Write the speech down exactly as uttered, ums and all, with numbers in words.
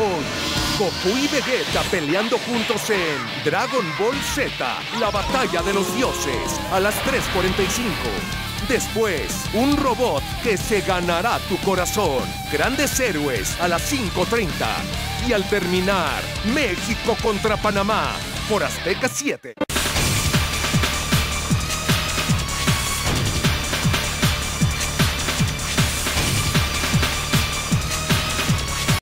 Hoy, Goku y Vegeta peleando juntos en Dragon Ball Z, la batalla de los dioses, a las tres cuarenta y cinco. Después, un robot que se ganará tu corazón. Grandes héroes a las cinco treinta. Y al terminar, México contra Panamá por Azteca siete.